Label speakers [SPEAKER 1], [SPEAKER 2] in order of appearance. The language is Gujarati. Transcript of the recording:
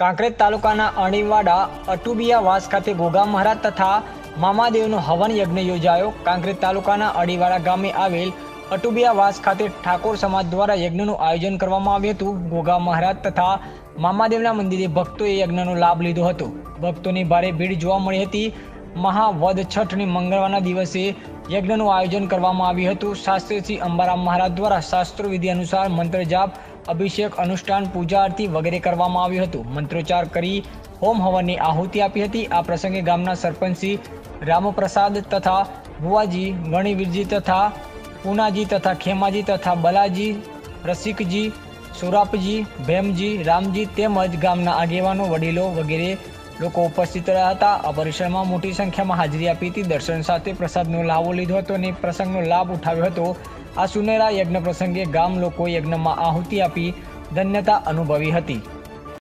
[SPEAKER 1] કાંકરેજ તાલુકાના અણીવાડા અટુબિયાવાસ ખાતે ગોગા મહારાજ તથા મામાદેવનો હવન યજ્ઞ યોજાયો। કાંકરેજ તાલુકાના અણીવાડા ગામે આવેલ અટુબિયાવાસ ખાતે ઠાકોર સમાજ દ્વારા યજ્ઞનું આયોજન કરવામાં આવ્યું હતું। ગોગા મહારાજ તથા મામાદેવના મંદિરે ભક્તોએ યજ્ઞનો લાભ લીધો હતો। ભક્તોની ભારે ભીડ જોવા મળી હતી। મહાવદ છઠની મંગળવારના દિવસે યજ્ઞનું આયોજન કરવામાં આવ્યું હતું। શાસ્ત્રી શ્રી અંબારામ મહારાજ દ્વારા શાસ્ત્રો વિધિ અનુસાર મંત્ર જાપ, અભિષેક, અનુષ્ઠાન, પૂજા આરતી વગેરે કરવામાં આવ્યું હતું। મંત્રોચ્ચાર કરી હોમ હવનની આહુતિ આપી હતી। આ પ્રસંગે ગામના સરપંચ શ્રી રામપ્રસાદ તથા ભુવાજી, ગણિવીરજી તથા પૂનાજી તથા ખેમાજી તથા બલાજી, રસિકજી, સુરાપજી, ભેમજી, રામજી તેમજ ગામના આગેવાનો, વડીલો વગેરે લોકો ઉપસ્થિત રહ્યા હતા। આ પરિસરમાં મોટી સંખ્યામાં હાજરી આપી હતી। દર્શન સાથે પ્રસાદનો લાવો લીધો હતો અને પ્રસંગનો લાભ ઉઠાવ્યો હતો। આ સુનેરા યજ્ઞ પ્રસંગે ગામ લોકો યજ્ઞમાં આહુતિ આપી ધન્યતા અનુભવી હતી।